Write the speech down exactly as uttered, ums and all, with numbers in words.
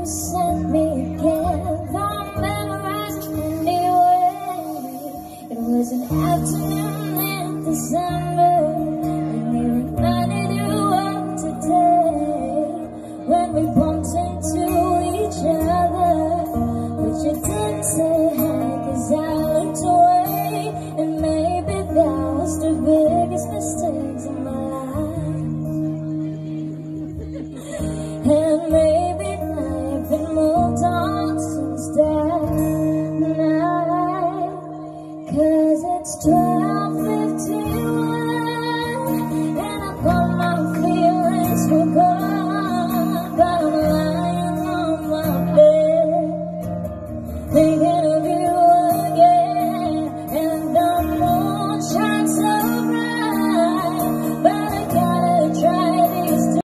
sent me again. Found memorized anyway. It was an afternoon in December, and we reminded you of today, when we bumped into each other, but you didn't say hi, 'cause I looked away. And maybe that was the biggest mistake in my life. And maybe I've been moved on since that night, 'cause it's twelve fifteen.